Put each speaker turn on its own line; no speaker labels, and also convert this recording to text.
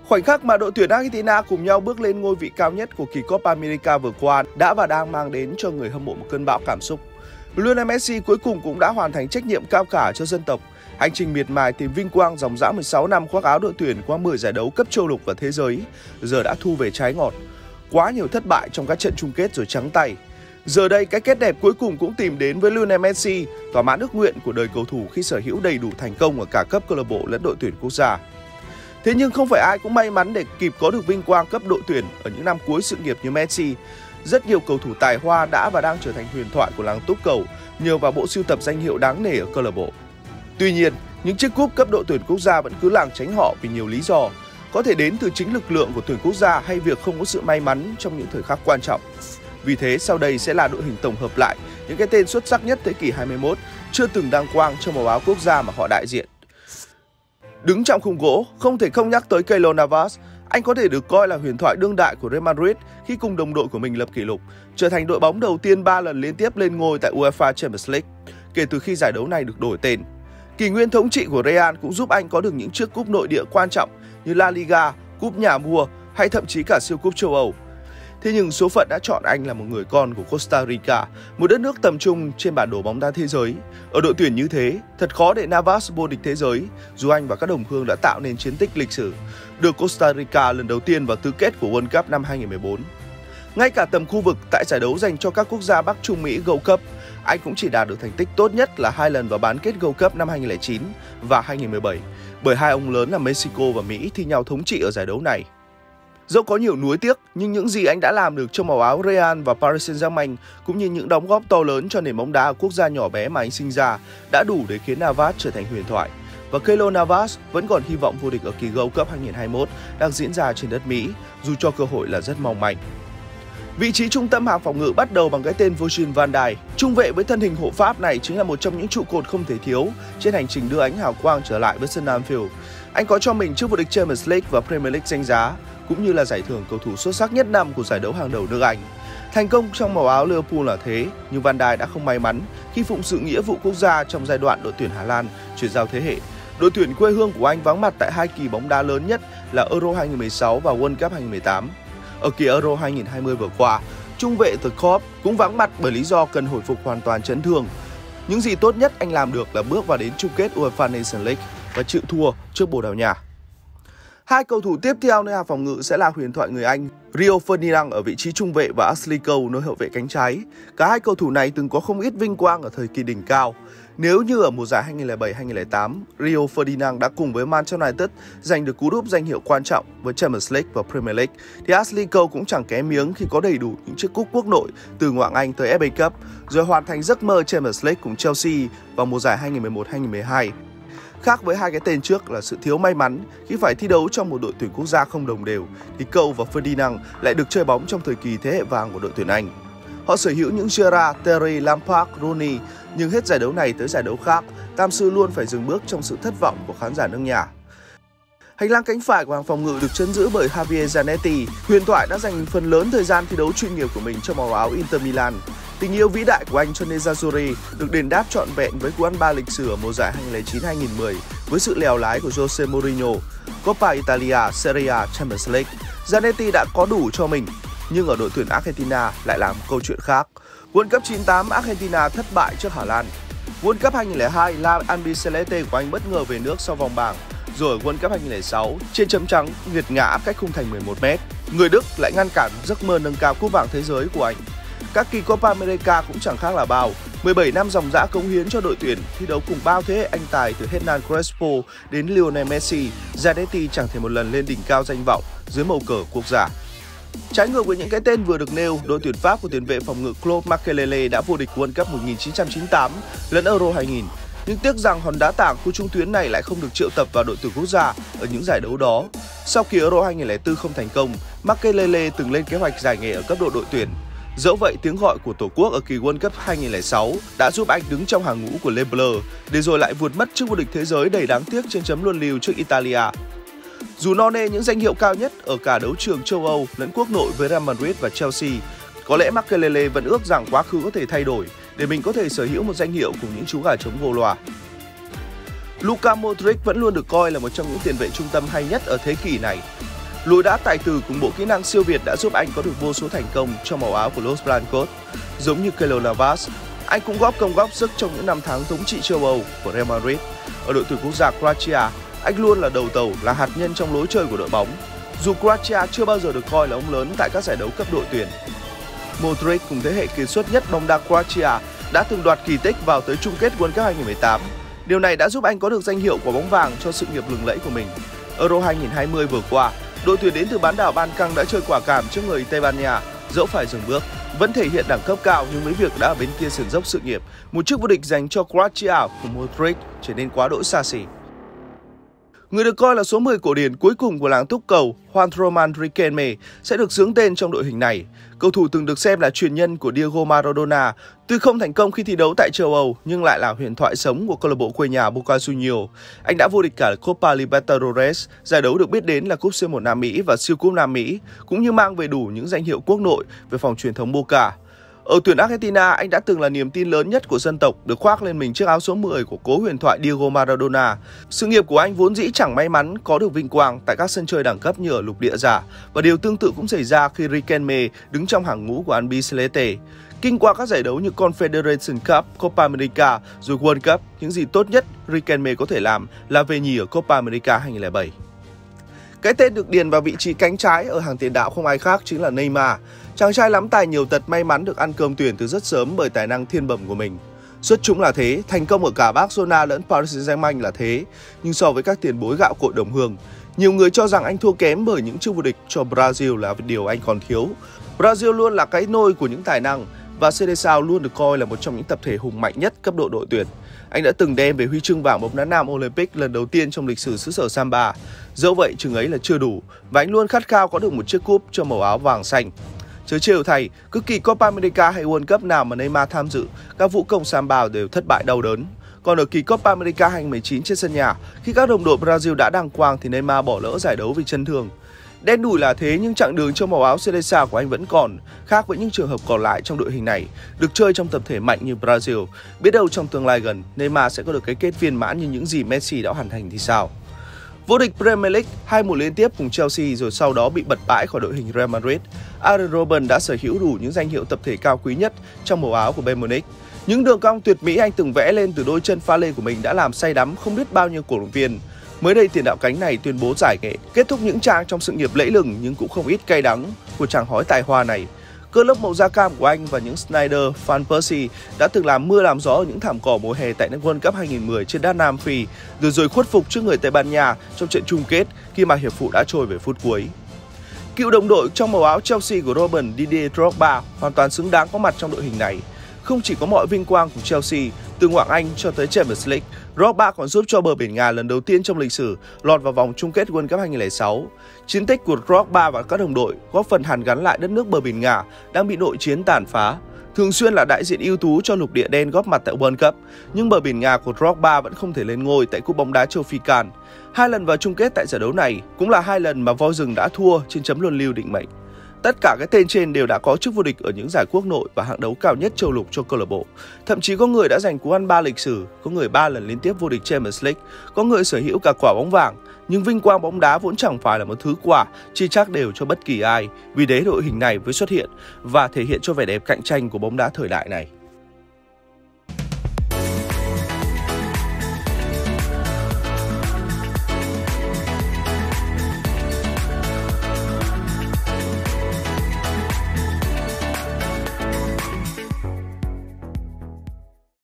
Khoảnh khắc mà đội tuyển Argentina cùng nhau bước lên ngôi vị cao nhất của kỳ Copa America vừa qua đã và đang mang đến cho người hâm mộ một cơn bão cảm xúc. Lionel Messi cuối cùng cũng đã hoàn thành trách nhiệm cao cả cho dân tộc. Hành trình miệt mài tìm vinh quang dòng dã 16 năm khoác áo đội tuyển qua 10 giải đấu cấp châu lục và thế giới, giờ đã thu về trái ngọt. Quá nhiều thất bại trong các trận chung kết rồi trắng tay. Giờ đây cái kết đẹp cuối cùng cũng tìm đến với Lionel Messi, thỏa mãn ước nguyện của đời cầu thủ khi sở hữu đầy đủ thành công ở cả cấp câu lạc bộ lẫn đội tuyển quốc gia. Thế nhưng không phải ai cũng may mắn để kịp có được vinh quang cấp đội tuyển ở những năm cuối sự nghiệp như Messi. Rất nhiều cầu thủ tài hoa đã và đang trở thành huyền thoại của làng túc cầu nhờ vào bộ sưu tập danh hiệu đáng nể ở câu lạc bộ. Tuy nhiên, những chiếc cúp cấp đội tuyển quốc gia vẫn cứ lảng tránh họ vì nhiều lý do, có thể đến từ chính lực lượng của tuyển quốc gia hay việc không có sự may mắn trong những thời khắc quan trọng. Vì thế, sau đây sẽ là đội hình tổng hợp lại những cái tên xuất sắc nhất thế kỷ 21 chưa từng đăng quang trong màu áo quốc gia mà họ đại diện. Đứng trong khung gỗ, không thể không nhắc tới Keylor Navas. Anh có thể được coi là huyền thoại đương đại của Real Madrid khi cùng đồng đội của mình lập kỷ lục, trở thành đội bóng đầu tiên 3 lần liên tiếp lên ngôi tại UEFA Champions League kể từ khi giải đấu này được đổi tên. Kỷ nguyên thống trị của Real cũng giúp anh có được những chiếc cúp nội địa quan trọng như La Liga, cúp nhà vua hay thậm chí cả siêu cúp châu Âu. Thế nhưng số phận đã chọn anh là một người con của Costa Rica, một đất nước tầm trung trên bản đồ bóng đá thế giới. Ở đội tuyển như thế, thật khó để Navas vô địch thế giới, dù anh và các đồng hương đã tạo nên chiến tích lịch sử, đưa Costa Rica lần đầu tiên vào tứ kết của World Cup năm 2014. Ngay cả tầm khu vực tại giải đấu dành cho các quốc gia Bắc Trung Mỹ Gold Cup, anh cũng chỉ đạt được thành tích tốt nhất là 2 lần vào bán kết Gold Cup năm 2009 và 2017, bởi hai ông lớn là Mexico và Mỹ thi nhau thống trị ở giải đấu này. Dẫu có nhiều nuối tiếc, nhưng những gì anh đã làm được trong màu áo Real và Paris Saint-Germain cũng như những đóng góp to lớn cho nền bóng đá ở quốc gia nhỏ bé mà anh sinh ra đã đủ để khiến Navas trở thành huyền thoại. Và Keylor Navas vẫn còn hy vọng vô địch ở kỳ Gold Cup 2021 đang diễn ra trên đất Mỹ, dù cho cơ hội là rất mong manh. Vị trí trung tâm hàng phòng ngự bắt đầu bằng cái tên Virgil van Dijk. Trung vệ với thân hình hộ pháp này chính là một trong những trụ cột không thể thiếu trên hành trình đưa ánh hào quang trở lại với sân Anfield. Anh có cho mình chức vô địch Champions League và Premier League danh giá, cũng như là giải thưởng cầu thủ xuất sắc nhất năm của giải đấu hàng đầu nước Anh. Thành công trong màu áo Liverpool là thế, nhưng Van Dijk đã không may mắn khi phụng sự nghĩa vụ quốc gia trong giai đoạn đội tuyển Hà Lan chuyển giao thế hệ. Đội tuyển quê hương của anh vắng mặt tại hai kỳ bóng đá lớn nhất là Euro 2016 và World Cup 2018. Ở kỳ Euro 2020 vừa qua, trung vệ The Corp cũng vắng mặt bởi lý do cần hồi phục hoàn toàn chấn thương. Những gì tốt nhất anh làm được là bước vào đến chung kết UEFA Nations League và chịu thua trước Bồ Đào Nha. Hai cầu thủ tiếp theo nơi hàng phòng ngự sẽ là huyền thoại người Anh Rio Ferdinand ở vị trí trung vệ và Ashley Cole nơi hậu vệ cánh trái. Cả hai cầu thủ này từng có không ít vinh quang ở thời kỳ đỉnh cao. Nếu như ở mùa giải 2007-2008, Rio Ferdinand đã cùng với Manchester United giành được cú đúp danh hiệu quan trọng với Champions League và Premier League, thì Ashley Cole cũng chẳng kém miếng khi có đầy đủ những chiếc cúp quốc nội từ ngoại hạng Anh tới FA Cup, rồi hoàn thành giấc mơ Champions League cùng Chelsea vào mùa giải 2011-2012. Khác với hai cái tên trước là sự thiếu may mắn khi phải thi đấu trong một đội tuyển quốc gia không đồng đều, thì Cole và Ferdinand lại được chơi bóng trong thời kỳ thế hệ vàng của đội tuyển Anh. Họ sở hữu những Gerrard, Terry, Lampard, Rooney, nhưng hết giải đấu này tới giải đấu khác, tam sư luôn phải dừng bước trong sự thất vọng của khán giả nước nhà. Hành lang cánh phải của hàng phòng ngự được trấn giữ bởi Javier Zanetti, huyền thoại đã dành phần lớn thời gian thi đấu chuyên nghiệp của mình trong màu áo Inter Milan. Tình yêu vĩ đại của anh cho Nerazzurri được đền đáp trọn vẹn với cú ăn ba lịch sử ở mùa giải 2009-2010 với sự lèo lái của Jose Mourinho, Coppa Italia, Serie A, Champions League. Zanetti đã có đủ cho mình, nhưng ở đội tuyển Argentina lại là một câu chuyện khác. World Cup 98, Argentina thất bại trước Hà Lan. World Cup 2002, La Albiceleste của anh bất ngờ về nước sau vòng bảng. Rồi ở World Cup 2006, trên chấm trắng nghiệt ngã cách khung thành 11m. Người Đức lại ngăn cản giấc mơ nâng cao cúp vàng thế giới của anh. Các kỳ Copa America cũng chẳng khác là bao. 17 năm dòng dã cống hiến cho đội tuyển, thi đấu cùng bao thế hệ anh tài từ Hernan Crespo đến Lionel Messi, Zanetti chẳng thể một lần lên đỉnh cao danh vọng dưới màu cờ quốc gia. Trái ngược với những cái tên vừa được nêu, đội tuyển Pháp của tiền vệ phòng ngự Claude Makélélé đã vô địch World Cup 1998 lẫn Euro 2000. Nhưng tiếc rằng hòn đá tảng khu trung tuyến này lại không được triệu tập vào đội tuyển quốc gia ở những giải đấu đó. Sau kỳ Euro 2004 không thành công, Makélélé từng lên kế hoạch giải nghệ ở cấp độ đội tuyển. Dẫu vậy, tiếng gọi của Tổ quốc ở kỳ World Cup 2006 đã giúp anh đứng trong hàng ngũ của Les Bleus, để rồi lại vụt mất chức vô địch thế giới đầy đáng tiếc trên chấm luân lưu trước Italia. Dù no nê những danh hiệu cao nhất ở cả đấu trường châu Âu lẫn quốc nội với Real Madrid và Chelsea, có lẽ Makélélé vẫn ước rằng quá khứ có thể thay đổi để mình có thể sở hữu một danh hiệu cùng những chú gà trống gô loa. Luka Modric vẫn luôn được coi là một trong những tiền vệ trung tâm hay nhất ở thế kỷ này. Lối đá tài tử cùng bộ kỹ năng siêu việt đã giúp anh có được vô số thành công trong màu áo của Los Blancos. Giống như Keylor Navas, anh cũng góp công góp sức trong những năm tháng thống trị châu Âu của Real Madrid. Ở đội tuyển quốc gia Croatia, anh luôn là đầu tàu, là hạt nhân trong lối chơi của đội bóng. Dù Croatia chưa bao giờ được coi là ông lớn tại các giải đấu cấp đội tuyển. Modric cùng thế hệ kiệt xuất nhất bóng đá Croatia đã từng đoạt kỳ tích vào tới chung kết World Cup 2018. Điều này đã giúp anh có được danh hiệu quả bóng vàng cho sự nghiệp lừng lẫy của mình. Euro 2020 vừa qua, đội tuyển đến từ bán đảo Ban Căng đã chơi quả cảm trước người Tây Ban Nha, dẫu phải dừng bước. Vẫn thể hiện đẳng cấp cao nhưng với việc đã ở bên kia sườn dốc sự nghiệp, một chức vô địch dành cho Croatia của Modric trở nên quá đỗi xa xỉ. Người được coi là số 10 cổ điển cuối cùng của làng túc cầu, Juan Roman Riquelme sẽ được xướng tên trong đội hình này. Cầu thủ từng được xem là truyền nhân của Diego Maradona, tuy không thành công khi thi đấu tại châu Âu nhưng lại là huyền thoại sống của câu lạc bộ quê nhà Boca Juniors. Anh đã vô địch cả Copa Libertadores, giải đấu được biết đến là cúp C1 Nam Mỹ và siêu cúp Nam Mỹ, cũng như mang về đủ những danh hiệu quốc nội về phòng truyền thống Boca. Ở tuyển Argentina, anh đã từng là niềm tin lớn nhất của dân tộc, được khoác lên mình chiếc áo số 10 của cố huyền thoại Diego Maradona. Sự nghiệp của anh vốn dĩ chẳng may mắn có được vinh quang tại các sân chơi đẳng cấp như ở lục địa già, và điều tương tự cũng xảy ra khi Riquelme đứng trong hàng ngũ của Albiceleste. Kinh qua các giải đấu như Confederation Cup, Copa America rồi World Cup, những gì tốt nhất Riquelme có thể làm là về nhì ở Copa America 2007. Cái tên được điền vào vị trí cánh trái ở hàng tiền đạo không ai khác chính là Neymar. Chàng trai lắm tài nhiều tật may mắn được ăn cơm tuyển từ rất sớm bởi tài năng thiên bẩm của mình. Xuất chúng là thế, thành công ở cả Barcelona lẫn Paris Saint-Germain là thế, nhưng so với các tiền bối gạo cội đồng hương, nhiều người cho rằng anh thua kém bởi những chức vô địch cho Brazil là điều anh còn thiếu. Brazil luôn là cái nôi của những tài năng và Seleção luôn được coi là một trong những tập thể hùng mạnh nhất cấp độ đội tuyển. Anh đã từng đem về huy chương vàng bóng đá nam Olympic lần đầu tiên trong lịch sử xứ sở Samba. Dẫu vậy, chừng ấy là chưa đủ và anh luôn khát khao có được một chiếc cúp cho màu áo vàng xanh. Chớ trêu thay, cứ kỳ Copa America hay World Cup nào mà Neymar tham dự, các vũ công Samba đều thất bại đau đớn. Còn ở kỳ Copa America 2019 trên sân nhà, khi các đồng đội Brazil đã đăng quang thì Neymar bỏ lỡ giải đấu vì chấn thương. Đen đủi là thế nhưng chặng đường trong màu áo Seleção của anh vẫn còn, khác với những trường hợp còn lại trong đội hình này, được chơi trong tập thể mạnh như Brazil. Biết đâu trong tương lai gần, Neymar sẽ có được cái kết viên mãn như những gì Messi đã hoàn thành thì sao? Vô địch Premier League 2 mùa liên tiếp cùng Chelsea rồi sau đó bị bật bãi khỏi đội hình Real Madrid, Arjen Robben đã sở hữu đủ những danh hiệu tập thể cao quý nhất trong màu áo của Bayern Munich. Những đường cong tuyệt mỹ anh từng vẽ lên từ đôi chân pha lê của mình đã làm say đắm không biết bao nhiêu cổ động viên. Mới đây tiền đạo cánh này tuyên bố giải nghệ, kết thúc những trang trong sự nghiệp lẫy lừng nhưng cũng không ít cay đắng của chàng hói tài hoa này. Cơn lốc màu da cam của anh và những Snyder, Van Persie đã từng làm mưa làm gió ở những thảm cỏ mùa hè tại World Cup 2010 trên đất Nam Phi, rồi khuất phục trước người Tây Ban Nha trong trận chung kết khi mà hiệp phụ đã trôi về phút cuối. Cựu đồng đội trong màu áo Chelsea của Robben, Didier Drogba hoàn toàn xứng đáng có mặt trong đội hình này. Không chỉ có mọi vinh quang của Chelsea, từ ngoại Anh cho tới Champions League, Drogba còn giúp cho bờ biển Nga lần đầu tiên trong lịch sử lọt vào vòng chung kết World Cup 2006. Chiến tích của Drogba và các đồng đội góp phần hàn gắn lại đất nước bờ biển Nga đang bị nội chiến tàn phá. Thường xuyên là đại diện ưu tú cho lục địa đen góp mặt tại World Cup, nhưng bờ biển Nga của Drogba vẫn không thể lên ngôi tại Cúp bóng đá châu Phi CAN. 2 lần vào chung kết tại giải đấu này cũng là 2 lần mà voi rừng đã thua trên chấm luân lưu định mệnh. Tất cả các tên trên đều đã có chức vô địch ở những giải quốc nội và hạng đấu cao nhất châu lục cho câu lạc bộ. Thậm chí có người đã giành cú ăn 3 lịch sử, có người 3 lần liên tiếp vô địch Champions League, có người sở hữu cả quả bóng vàng. Nhưng vinh quang bóng đá vốn chẳng phải là một thứ quà chi chắc đều cho bất kỳ ai. Vì thế đội hình này mới xuất hiện và thể hiện cho vẻ đẹp cạnh tranh của bóng đá thời đại này.